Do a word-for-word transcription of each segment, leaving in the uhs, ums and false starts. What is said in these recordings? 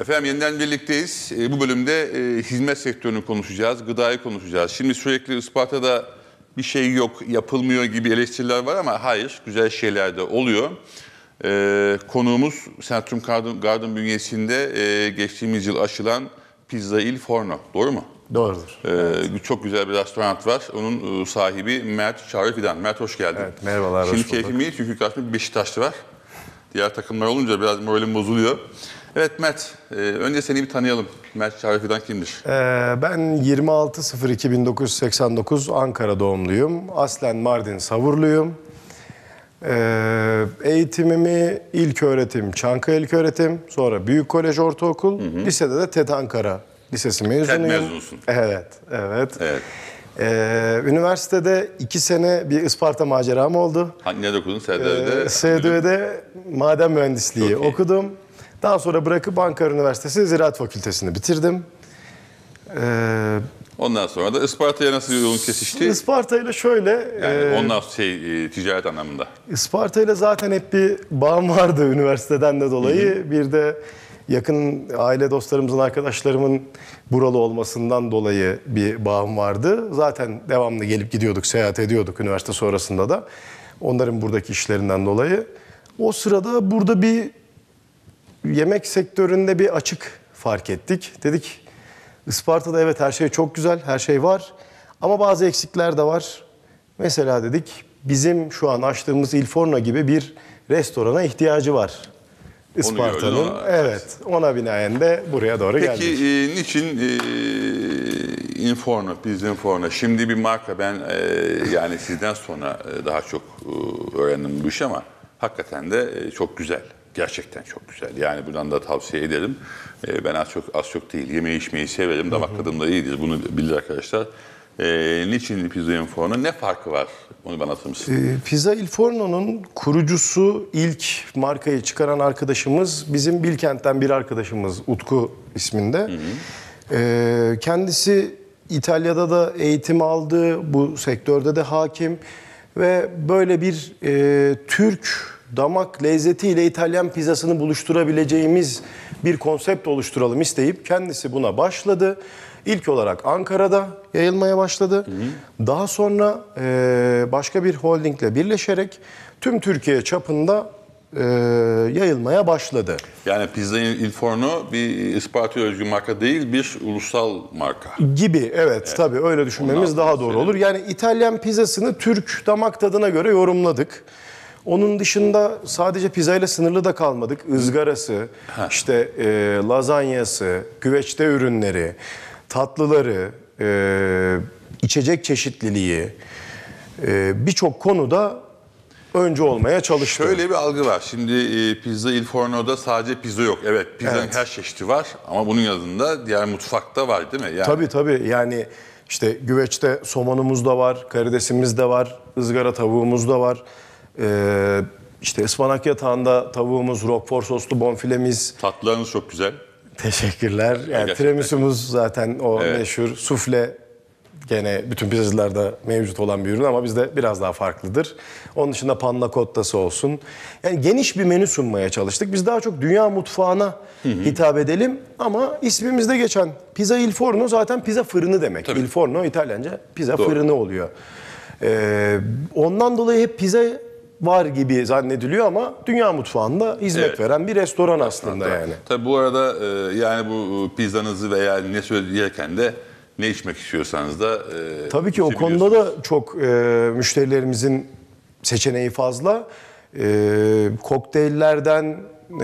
Efendim yeniden birlikteyiz. E, bu bölümde e, hizmet sektörünü konuşacağız, gıdayı konuşacağız. Şimdi sürekli Isparta'da bir şey yok, yapılmıyor gibi eleştiriler var ama hayır, güzel şeyler de oluyor. E, konuğumuz Centrum Garden, Garden bünyesinde e, geçtiğimiz yıl açılan Pizza Il Forno, doğru mu? Doğrudur. E, evet. Çok güzel bir restoran var. Onun sahibi Mert Çağrı Fidan. Mert hoş geldin. Evet, merhabalar. Şimdi keyfim iyi çünkü karşımda bir Beşiktaşlı var. Diğer takımlar olunca biraz moralim bozuluyor. Evet Mert, e, önce seni bir tanıyalım. Mert Çağrı Fidan kimdir? Ee, ben yirmi altı sıfır iki bin dokuz yüz seksen dokuz Ankara doğumluyum. Aslen Mardin Savurluyum. Ee, eğitimimi ilköğretim Çankaya İlköğretim, sonra Büyük Kolej Ortaokul, hı hı. lisede de TED Ankara Lisesi mezunuyum. TED mezunusun. Evet, evet. Evet. Ee, üniversitede iki sene bir Isparta maceram oldu. Hangi nerede okudun? S D V'de? Ee, S D V'de maden mühendisliği okudum. Daha sonra bırakıp Ankara Üniversitesi Ziraat Fakültesini bitirdim. Ee, ondan sonra da Isparta'ya nasıl yolun kesişti? Isparta ile şöyle... Yani e, ondan şey, e, ticaret anlamında. Isparta ile zaten hep bir bağım vardı üniversiteden de dolayı. Hı hı. Bir de yakın aile dostlarımızın, arkadaşlarımın buralı olmasından dolayı bir bağım vardı. Zaten devamlı gelip gidiyorduk, seyahat ediyorduk üniversite sonrasında da. Onların buradaki işlerinden dolayı. O sırada burada bir yemek sektöründe bir açık fark ettik. Dedik Isparta'da evet her şey çok güzel, her şey var. Ama bazı eksikler de var. Mesela dedik bizim şu an açtığımız Il Forno gibi bir restorana ihtiyacı var. Isparta'nın. Evet, ona binaen de buraya doğru Peki, geldik. Peki e, niçin e, Il Forno, Pizza Il Forno? Şimdi bir marka, ben e, yani sizden sonra e, daha çok e, öğrendim bu işi ama hakikaten de e, çok güzel. Gerçekten çok güzel. Yani buradan da tavsiye ederim. E, ben az çok az çok değil, yemeği içmeyi severim. Damak tadım da iyidir. Bunu bilir arkadaşlar. E, niçin Pizza Il Forno? Ne farkı var? Onu bana anlatır mısın? E, Pizza Il Forno'nun kurucusu, ilk markayı çıkaran arkadaşımız, bizim Bilkent'ten bir arkadaşımız Utku isminde. Hı hı. E, kendisi İtalya'da da eğitim aldı. Bu sektörde de hakim. Ve böyle bir e, Türk damak lezzetiyle İtalyan pizzasını buluşturabileceğimiz bir konsept oluşturalım isteyip kendisi buna başladı. İlk olarak Ankara'da yayılmaya başladı. Hı hı. Daha sonra e, başka bir holdingle birleşerek tüm Türkiye çapında e, yayılmaya başladı. Yani Pizza Il Forno bir Isparta'ya özgü marka değil, bir ulusal marka. Gibi, evet, evet. Tabii öyle düşünmemiz ondan daha doğru olur. Yani İtalyan pizzasını Türk damak tadına göre yorumladık. Onun dışında sadece pizzayla sınırlı da kalmadık. Izgarası, Heh. işte e, lazanyası, güveçte ürünleri, tatlıları, e, içecek çeşitliliği, e, birçok konuda önce olmaya çalıştık. Şöyle bir algı var. Şimdi e, Pizza Il Forno'da sadece pizza yok. Evet, pizzanın evet. her çeşidi var ama bunun yanında diğer mutfakta var değil mi? Yani... Tabii tabii. Yani işte güveçte somonumuz da var, karidesimiz de var, ızgara tavuğumuz da var. Ee, işte ıspanak yatağında tavuğumuz, roquefort soslu bonfilemiz. Tatlılarınız çok güzel. Teşekkürler. Yani tiramisumuz zaten o evet. meşhur. Sufle gene bütün pizzacılarda mevcut olan bir ürün ama bizde biraz daha farklıdır. Onun dışında panna cotta'sı olsun. Yani geniş bir menü sunmaya çalıştık. Biz daha çok dünya mutfağına hı hı. hitap edelim ama ismimizde geçen Pizza Il Forno zaten pizza fırını demek. Tabii. Il Forno İtalyanca pizza Doğru. fırını oluyor. Ee, ondan dolayı hep pizza var gibi zannediliyor ama dünya mutfağında hizmet evet. veren bir restoran aslında Tabii. yani. Tabii bu arada e, yani bu pizzanızı veya ne söyleyerken de ne içmek istiyorsanız da e, tabii ki o konuda da çok e, müşterilerimizin seçeneği fazla. E, kokteyllerden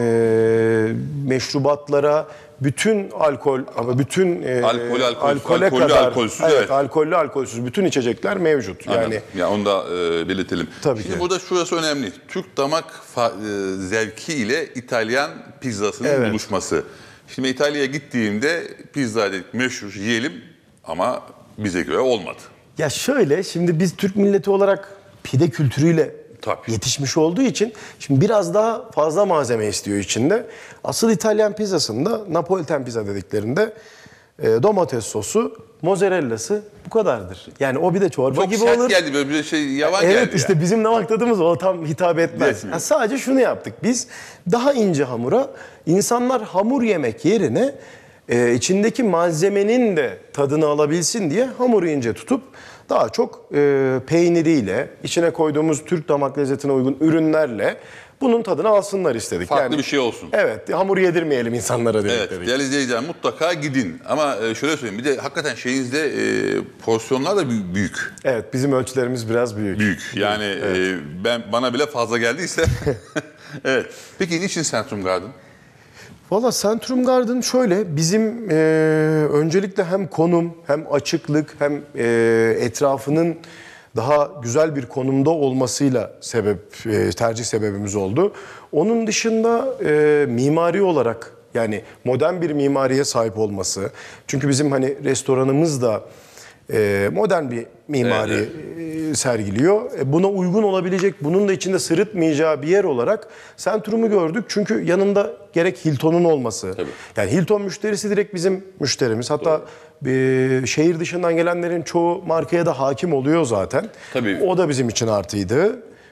e, meşrubatlara, bütün alkol ama bütün e, alkol, alkol, alkole alkollü, kadar alkolsüz, evet, evet. alkollü alkolsüz bütün içecekler mevcut. Anladım. Yani ya onu da e, belirtelim. Tabii Şimdi ki. burada şurası önemli. Türk damak e, zevki ile İtalyan pizzasının evet. buluşması. Şimdi İtalya'ya gittiğimde pizza dedik meşhur yiyelim ama bize göre olmadı. Ya şöyle, şimdi biz Türk milleti olarak pide kültürüyle Tabii. yetişmiş olduğu için şimdi biraz daha fazla malzeme istiyor içinde. Asıl İtalyan pizzasında Napoliten pizza dediklerinde e, domates sosu, mozzarellası bu kadardır. Yani o bir de çorba Çok gibi sert olur. geldi, böyle bir şey yavan geldi. Evet, işte yani. bizim damak tadımız o tam hitap etmez. Etmiyor. Ha, sadece şunu yaptık biz, daha ince hamura, insanlar hamur yemek yerine e, içindeki malzemenin de tadını alabilsin diye hamuru ince tutup daha çok e, peyniriyle, içine koyduğumuz Türk damak lezzetine uygun ürünlerle bunun tadını alsınlar istedik. Farklı yani, bir şey olsun. Evet, hamur yedirmeyelim insanlara dedik. Evet, dedik. değerli izleyiciler, mutlaka gidin. Ama e, şöyle söyleyeyim, bir de hakikaten şeyinizde e, porsiyonlar da büyük. büyük. Evet, bizim ölçülerimiz biraz büyük. Büyük. Yani e, ben bana bile fazla geldiyse. Evet. Peki niçin Centrum Garden? Valla Centrum Garden şöyle, bizim e, öncelikle hem konum, hem açıklık, hem e, etrafının daha güzel bir konumda olmasıyla sebep e, tercih sebebimiz oldu. Onun dışında e, mimari olarak, yani modern bir mimariye sahip olması. Çünkü bizim hani restoranımız da e, modern bir mimari Evet, e, sergiliyor. E, buna uygun olabilecek, bunun da içinde sırıtmayacağı bir yer olarak Centrum'u gördük. Çünkü yanında gerek Hilton'un olması. Tabii. Yani Hilton müşterisi direkt bizim müşterimiz. Hatta e, şehir dışından gelenlerin çoğu markaya da hakim oluyor zaten. Tabii. O da bizim için artıydı.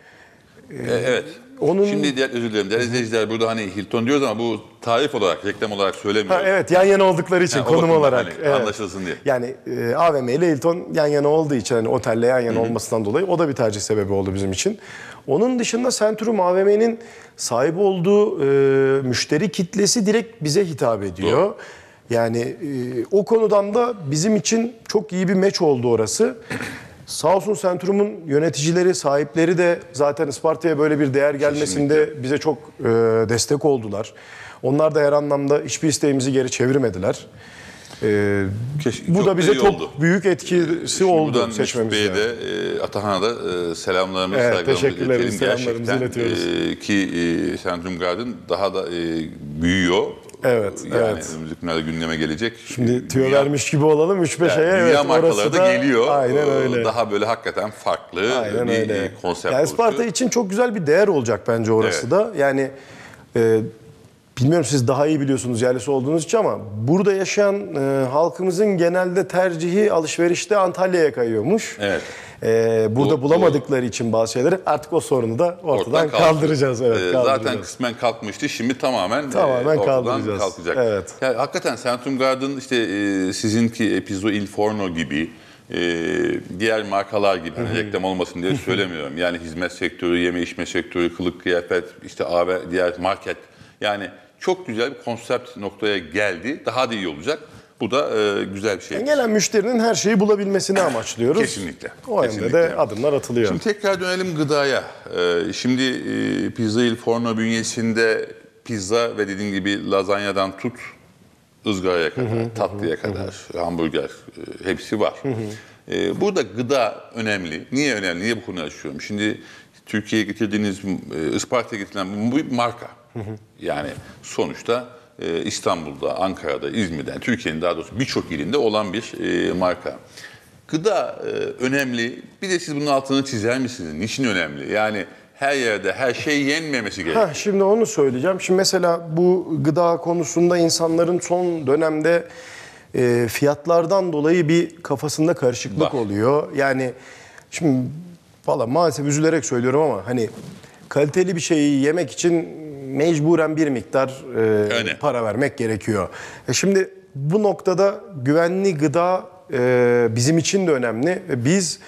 E, evet. onun- Şimdi diğer, özür dilerim. Değerli izleyiciler, burada hani Hilton diyoruz ama bu tarif olarak, reklam olarak söylemiyoruz. Ha, evet, yan yana oldukları için, Ha, o konum bakımdan olarak. hani evet. anlaşılsın diye. Yani e, A V M ile Hilton yan yana olduğu için, hani otelle yan yana olmasından dolayı o da bir tercih sebebi oldu bizim için. Onun dışında Centrum A V M'nin sahip olduğu e, müşteri kitlesi direkt bize hitap ediyor. Doğru. Yani e, o konudan da bizim için çok iyi bir meç oldu orası. Sağ olsun Centrum'un yöneticileri, sahipleri de zaten Isparta'ya böyle bir değer gelmesinde Kesinlikle. bize çok e, destek oldular. Onlar da her anlamda hiçbir isteğimizi geri çevirmediler. E, Keş- bu çok da bize iyi çok oldu. büyük etkisi Şimdi oldu buradan Mesut seçmemizde. Bey'e de, e, Atahan'a da e, selamlarımızı, Evet, saygılarımızı teşekkürlerimizi, iletelim. selamlarımızı Gerçekten, iletiyoruz. e, ki e, Centrum Garden daha da e, büyüyor. Evet, Yani evet. önümüzdeki günlerde gündeme gelecek. Şimdi tüyo Dünya- vermiş gibi olalım üç beş yani aya. dünya Evet, markaları orası da geliyor. Aynen E, öyle. Daha böyle hakikaten farklı Aynen bir öyle. e, konsept Yani Isparta oluşuyor. için çok güzel bir değer olacak bence orası Evet. da. Yani e, bilmiyorum, siz daha iyi biliyorsunuz yerlisi olduğunuz için, ama burada yaşayan e, halkımızın genelde tercihi alışverişte Antalya'ya kayıyormuş. Evet. E, burada Doğru, bulamadıkları için bazı şeyleri, artık o sorunu da ortadan, Ortadan kalktı. kaldıracağız. Evet, Ee, kaldıracağız. Zaten kısmen kalkmış,tı şimdi tamamen, Tamamen e, ortadan kaldıracağız. kalkacak. Evet. Yani hakikaten Centrum Garden işte e, sizinki Pizzo Il Forno gibi, e, diğer markalar gibi, hani reklam olmasın diye söylemiyorum. Yani hizmet sektörü, yeme içme sektörü, kılık kıyafet, işte A V, diğer market. Yani çok güzel bir konsept noktaya geldi. Daha da iyi olacak. Bu da e, güzel bir şey. Gelen müşterinin her şeyi bulabilmesini amaçlıyoruz. Kesinlikle. O yönde Kesinlikle. de adımlar atılıyor. Şimdi tekrar dönelim gıdaya. Ee, şimdi e, Pizza Il Forno bünyesinde pizza ve dediğim gibi lazanyadan tut ızgaraya kadar, tatlıya kadar, hamburger e, hepsi var. E, burada gıda önemli. Niye önemli? Niye bu konuyu açıyorum? Şimdi Türkiye'ye getirdiğiniz, e, Isparta'ya getirilen bu bir marka. Yani sonuçta e, İstanbul'da, Ankara'da, İzmir'de, Türkiye'nin daha doğrusu birçok ilinde olan bir e, marka. Gıda e, önemli. Bir de siz bunun altını çizer misiniz? Niçin önemli? Yani her yerde her şey yenmemesi gerekiyor. Heh, şimdi onu söyleyeceğim. Şimdi mesela bu gıda konusunda insanların son dönemde e, fiyatlardan dolayı bir kafasında karışıklık Var. oluyor. Yani şimdi valla maalesef üzülerek söylüyorum ama hani kaliteli bir şeyi yemek için mecburen bir miktar e, Öyle. para vermek gerekiyor. E şimdi bu noktada güvenli gıda e, bizim için de önemli. E, Biz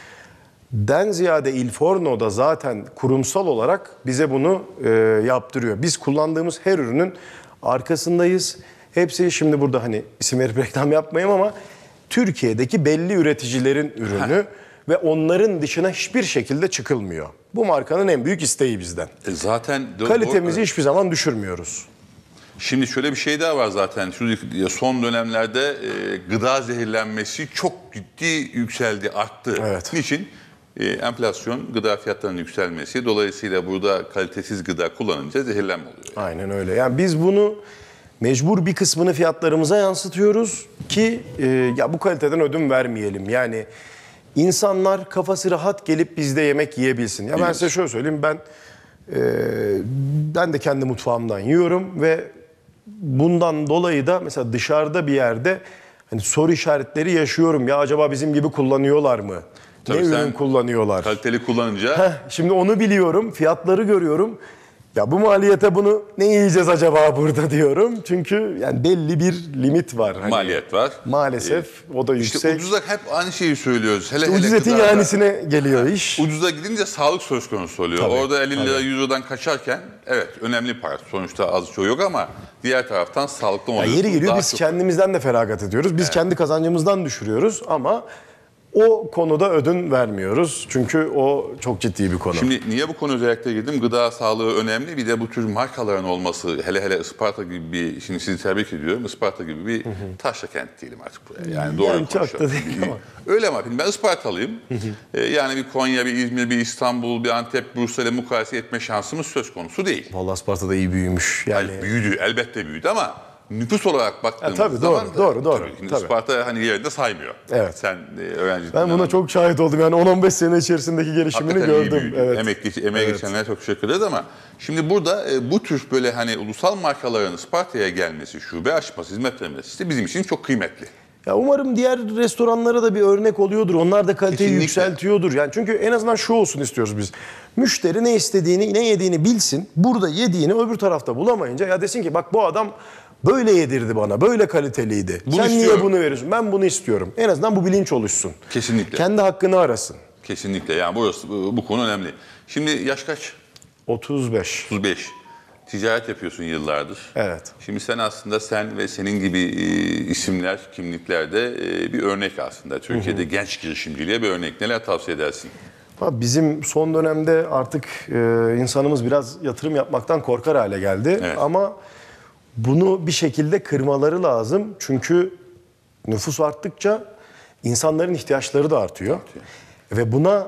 den ziyade Il Forno'da zaten kurumsal olarak bize bunu e, yaptırıyor. Biz kullandığımız her ürünün arkasındayız. Hepsi, şimdi burada hani isim verip reklam yapmayayım ama Türkiye'deki belli üreticilerin ürünü ve onların dışına hiçbir şekilde çıkılmıyor. Bu markanın en büyük isteği bizden. E zaten Kalitemizi hiçbir zaman düşürmüyoruz. Şimdi şöyle bir şey daha var zaten. Şu son dönemlerde e, gıda zehirlenmesi çok ciddi yükseldi, arttı. Evet. Niçin? E, enflasyon, gıda fiyatlarının yükselmesi. Dolayısıyla burada kalitesiz gıda kullanınca zehirlenme oluyor. Aynen öyle. Yani biz bunu mecbur bir kısmını fiyatlarımıza yansıtıyoruz ki e, ya bu kaliteden ödün vermeyelim. Yani insanlar kafası rahat gelip bizde yemek yiyebilsin. Ya ben Evet. size şöyle söyleyeyim, ben e, ben de kendi mutfağımdan yiyorum ve bundan dolayı da mesela dışarıda bir yerde hani soru işaretleri yaşıyorum. Ya acaba bizim gibi kullanıyorlar mı? Tabii ne sen ürün kullanıyorlar? Kaliteli kullanınca Heh, şimdi onu biliyorum, fiyatları görüyorum. Ya bu maliyete bunu ne yiyeceğiz acaba burada diyorum. Çünkü yani belli bir limit var. Hani maliyet var. maalesef o da İşte yüksek. ucuza hep aynı şeyi söylüyoruz. Hele İşte hele ucuz etin gıdada. yanisine geliyor iş. Ucuza gidince sağlık söz konusu oluyor. Tabii, Orada elli lira tabii. yüz liradan kaçarken evet önemli para. Sonuçta az çoğu yok ama diğer taraftan sağlıklı Ya oluyor. yeri geliyor Daha biz çok- kendimizden de feragat ediyoruz. Biz kendi kazancımızdan düşürüyoruz ama o konuda ödün vermiyoruz. Çünkü o çok ciddi bir konu. Şimdi niye bu konu özellikle girdim? Gıda sağlığı önemli. Bir de bu tür markaların olması, hele hele Isparta gibi bir, şimdi sizi tebrik ediyorum, Isparta gibi bir taşra kent diyelim artık buraya. Yani doğru Yani çok da konuşalım. değil ama. Öyle ama ben Ispartalıyım. Ee, yani bir Konya, bir İzmir, bir İstanbul, bir Antep, Bursa ile mukayese etme şansımız söz konusu değil. Vallahi Isparta'da iyi büyümüş. Yani Yani büyüdü, elbette büyüdü ama nüfus olarak baktığımız Ha, tabii, zaman... doğru, doğru, doğru. Tabii, şimdi Tabii. Isparta hani yerinde saymıyor. Evet. Sen e, öğrenci... ben buna çok şahit oldum. Yani on on beş sene içerisindeki gelişimini Hakikaten iyi gördüm. büyüdü. Evet. Emek, geç- emeğe Evet. geçenlere çok teşekkür ederiz ama şimdi burada e, bu tür böyle hani ulusal markaların Isparta'ya gelmesi, şube açması, hizmet vermesi işte bizim için çok kıymetli. Ya umarım diğer restoranlara da bir örnek oluyordur. Onlar da kaliteyi Kesinlikle. yükseltiyordur. Yani çünkü en azından şu olsun istiyoruz biz. Müşteri ne istediğini, ne yediğini bilsin. Burada yediğini öbür tarafta bulamayınca ya desin ki bak bu adam böyle yedirdi bana, böyle kaliteliydi. Bunu Sen niye istiyorum. bunu veriyorsun? Ben bunu istiyorum. En azından bu bilinç oluşsun. Kesinlikle. Kendi hakkını arasın. Kesinlikle yani burası bu, bu konu önemli. Şimdi yaş kaç? otuz beş. otuz beş. Ticaret yapıyorsun yıllardır. Evet. Şimdi sen aslında sen ve senin gibi e, isimler, kimliklerde e, bir örnek aslında. Türkiye'de genç girişimciliğe bir örnek. Neler tavsiye edersin? Ha, bizim son dönemde artık e, insanımız biraz yatırım yapmaktan korkar hale geldi. Evet. Ama bunu bir şekilde kırmaları lazım. Çünkü nüfus arttıkça insanların ihtiyaçları da artıyor. Artıyor. Ve buna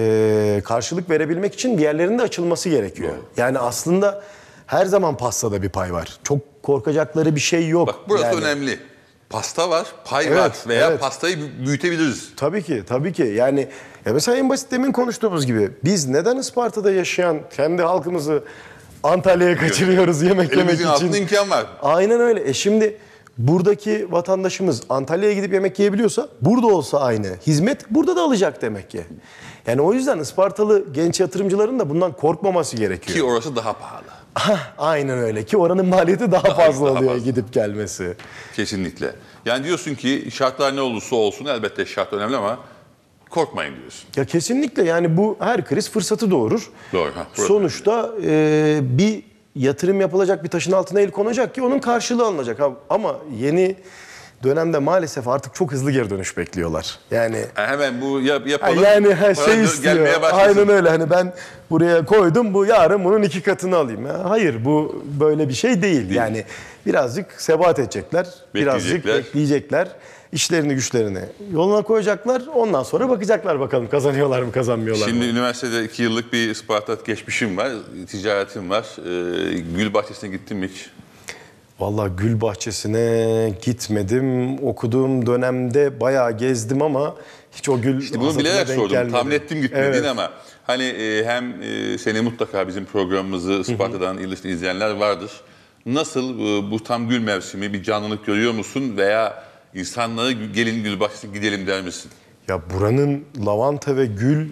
e, karşılık verebilmek için bir yerlerin de açılması gerekiyor. Doğru. Yani aslında her zaman pastada bir pay var. Çok korkacakları bir şey yok. Bak burası Yani- önemli. Pasta var, pay Evet, var veya evet. pastayı bü- büyütebiliriz. Tabii ki, tabii ki. Yani ya mesela en basit demin konuştuğumuz gibi biz neden Isparta'da yaşayan kendi halkımızı Antalya'ya kaçırıyoruz yemek yemek Elimizin altında için? imkan var. Aynen öyle. E şimdi buradaki vatandaşımız Antalya'ya gidip yemek yiyebiliyorsa burada olsa aynı. Hizmet burada da alacak demek ki. Yani o yüzden Ispartalı genç yatırımcıların da bundan korkmaması gerekiyor. Ki orası daha pahalı. Hah, aynen öyle ki oranın maliyeti daha, fazla daha oluyor fazla. gidip gelmesi. Kesinlikle. Yani diyorsun ki şartlar ne olursa olsun elbette şart önemli ama korkmayın diyorsun. Ya kesinlikle yani bu her kriz fırsatı doğurur. Doğru, ha, burası Sonuçta e, bir yatırım yapılacak, bir taşın altına el konacak ki onun karşılığı alınacak. Ha, ama yeni dönemde maalesef artık çok hızlı geri dönüş bekliyorlar. Yani Yani hemen bu yap, ha, yapalım. yani her para şey dö- istiyor. gelmeye başlasın. Aynen öyle. Hani ben buraya koydum, bu yarın bunun iki katını alayım. Ya, hayır, bu böyle bir şey değil. Yani birazcık sebat edecekler, birazcık Bekleyecekler. bekleyecekler. İşlerini güçlerini yoluna koyacaklar. Ondan sonra bakacaklar bakalım kazanıyorlar mı kazanmıyorlar Şimdi mı? üniversitede iki yıllık bir Isparta geçmişim var, ticaretim var. Ee, Gül Bahçesi'ne gittin mi hiç? Vallahi gül bahçesine gitmedim. Okuduğum dönemde bayağı gezdim ama hiç o gül İşte bunu hasatına bilerek denk sordum. gelmedi. Tahmin ettim gitmediğini Evet. ama hani e, hem e, seni mutlaka bizim programımızı Isparta'dan il dışında izleyenler vardır. Nasıl e, bu tam gül mevsimi bir canlılık görüyor musun veya insanlara gelin Gül Bahçesi'ne gidelim der misin? Ya buranın lavanta ve gül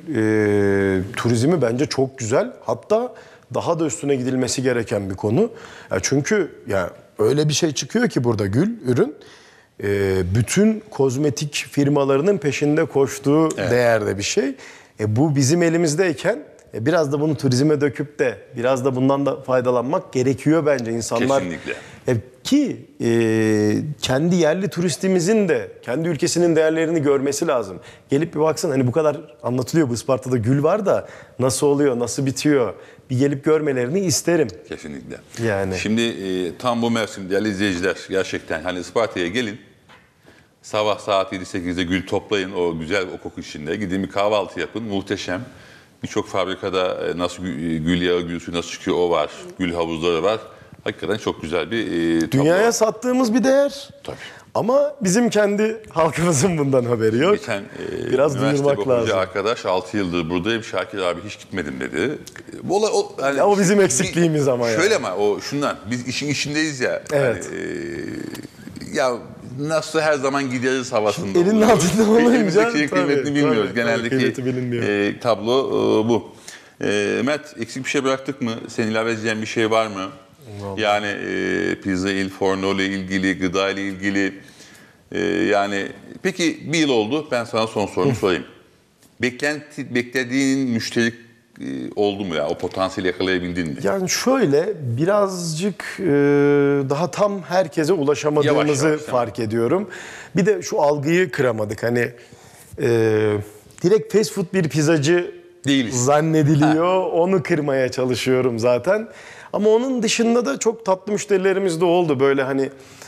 e, turizmi bence çok güzel. Hatta daha da üstüne gidilmesi gereken bir konu. Ya çünkü ya öyle bir şey çıkıyor ki burada gül ürün e, bütün kozmetik firmalarının peşinde koştuğu değerde bir şey. E, bu bizim elimizdeyken e, biraz da bunu turizme döküp de biraz da bundan da faydalanmak gerekiyor bence insanlar. Kesinlikle. E, ki e, kendi yerli turistimizin de kendi ülkesinin değerlerini görmesi lazım. Gelip bir baksın hani bu kadar anlatılıyor, bu Isparta'da gül var da nasıl oluyor, nasıl bitiyor? Bir gelip görmelerini isterim. Kesinlikle. Yani. Şimdi e, tam bu mevsim değerli izleyiciler gerçekten hani Isparta'ya gelin. Sabah saat yedi sekizde gül toplayın o güzel o koku içinde. Gidin bir kahvaltı yapın muhteşem. Birçok fabrikada e, nasıl gül, gül yağı, gül suyu nasıl çıkıyor o var. Gül havuzları var. Hakikaten çok güzel bir e, tablo. Dünyaya sattığımız bir değer. Tabii. Ama bizim kendi halkımızın bundan haberi yok. Geçen e, Biraz üniversite duyurmak okuyucu lazım. arkadaş altı yıldır buradayım. Şakir abi hiç gitmedim dedi. E, Bu olay, o, yani Ya o bizim bir- eksikliğimiz ama ya. Şöyle ama o şundan biz işin içindeyiz ya. Evet. Hani, e, ya nasıl her zaman gideriz havasında elinin oluyoruz. altında olunca, Elimizdekinin tabii, kıymetini bilmiyoruz. tabii, Geneldeki tabii, kıymeti bilinmiyor. e, tablo e, bu. E, Mert, eksik bir şey bıraktık mı? Senin ilave edeceğin bir şey var mı? Vallahi. Yani e, pizza il forno ile ilgili, gıda ile ilgili. e, yani peki bir yıl oldu. Ben sana son sorumu sorayım. Beklenti, beklediğin müşteri e, oldu mu ya? O potansiyeli yakalayabildin mi? Yani şöyle birazcık e, daha tam herkese ulaşamadığımızı Yavaş yavaş, fark ediyorum. Bir de şu algıyı kıramadık. Hani e, direkt fast food bir pizzacı Değiliz. zannediliyor. Onu kırmaya çalışıyorum zaten. Ama onun dışında da çok tatlı müşterilerimiz de oldu. Böyle hani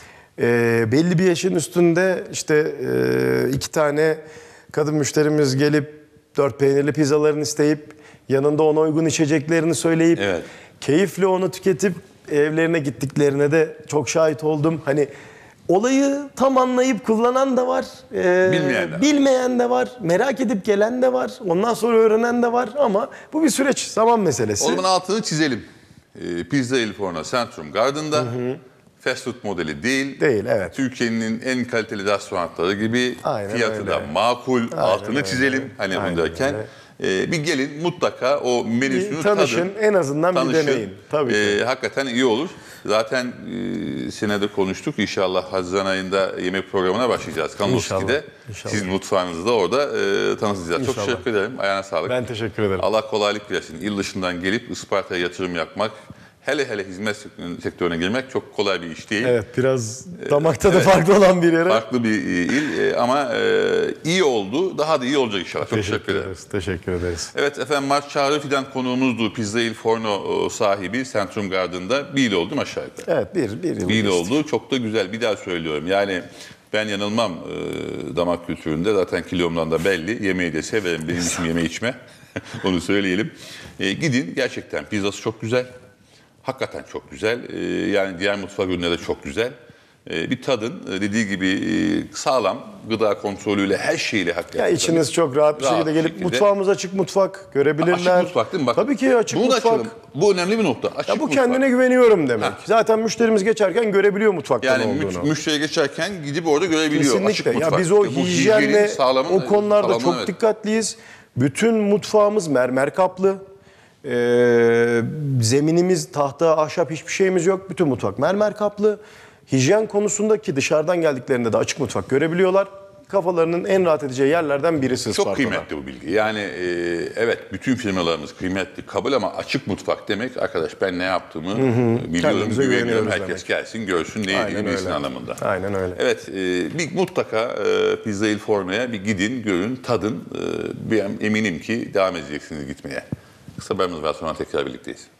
e, belli bir yaşın üstünde işte e, iki tane kadın müşterimiz gelip dört peynirli pizzalarını isteyip yanında ona uygun içeceklerini söyleyip Evet. keyifle onu tüketip evlerine gittiklerine de çok şahit oldum. Hani olayı tam anlayıp kullanan da var. e, Bilmeyen de var. Bilmeyen de var. Merak edip gelen de var. Ondan sonra öğrenen de var. Ama bu bir süreç, zaman meselesi. O zaman altını çizelim. E, Pizza Il Forno Centrum Garden'da. Fast food modeli değil. Değil, evet. Türkiye'nin en kaliteli restoranları gibi, Aynen fiyatı öyle. da makul. Altını öyle. çizelim. Hani Aynen bunu derken. E, bir gelin mutlaka o menüsünü Bir tanışın, tadın. en azından bir Tanışın. deneyin. Tabii ki. E, hakikaten iyi olur. Zaten e, senede konuştuk. İnşallah Haziran ayında yemek programına başlayacağız. Kanloski'de. İnşallah, inşallah. Sizin mutfağınızı da orada e, tanıtacağız. Çok İnşallah. teşekkür ederim. Ayağına sağlık. Ben teşekkür ederim. Allah kolaylık versin. Yıl dışından gelip Isparta'ya yatırım yapmak, hele hele hizmet sektörüne girmek çok kolay bir iş değil. Evet, biraz damakta da evet. farklı olan bir yere. Farklı bir il e, ama e, iyi oldu. Daha da iyi olacak inşallah. Çok teşekkür, ederim. ederiz. Teşekkür ederiz. Evet efendim, Mert Çağrı Fidan konuğumuzdu. Pizza Il Forno sahibi Centrum Garden'da. Bir yıl oldu mu aşağı yukarı? Evet, bir, bir yıl Bir yıl geçti. oldu. Çok da güzel. Bir daha söylüyorum. Yani ben yanılmam e, damak kültüründe. Zaten kilomdan da belli. Yemeği de severim. Benim işim yeme içme. Onu söyleyelim. E, gidin. Gerçekten pizzası çok güzel. Hakikaten çok güzel. E, yani diğer mutfak ürünleri de çok güzel. E, bir tadın. E, dediği gibi e, sağlam. Gıda kontrolüyle, her şeyle hakikaten. Ya içiniz çok rahat bir Rahat şekilde gelip şekilde. mutfağımız açık mutfak görebilirler. Açık mutfak değil mi? Bak, Tabii ki açık bunu da mutfak. açalım. Bu önemli bir nokta. Açık Ya bu mutfak. kendine güveniyorum demek. Ha. Zaten müşterimiz geçerken görebiliyor mutfakta Yani ne mü- olduğunu. müşteriye geçerken gidip orada görebiliyor. Açık Kesinlikle. mutfak. Ya biz o Bu hijyenle hijyenin sağlamın- o konularda sağlamın, çok evet. dikkatliyiz. Bütün mutfağımız mermer kaplı. Ee, zeminimiz tahta, ahşap hiçbir şeyimiz yok. Bütün mutfak mermer kaplı. Hijyen konusundaki dışarıdan geldiklerinde de açık mutfak görebiliyorlar. Kafalarının en rahat edeceği yerlerden birisi Çok Isparta'da. kıymetli bu bilgi. Yani e, evet, bütün firmalarımız kıymetli, kabul, ama açık mutfak demek, arkadaş ben ne yaptığımı e, biliyorum, Kendimize güveniyorum. güveniyoruz Herkes demek. gelsin, görsün, ne yediğini bilsin anlamında. Aynen öyle. Evet, e, bir mutlaka e, Pizza Il Forno'ya bir gidin, görün, tadın. E, ben eminim ki devam edeceksiniz gitmeye. Kısa bir aramız var, sonra tekrar birlikteyiz.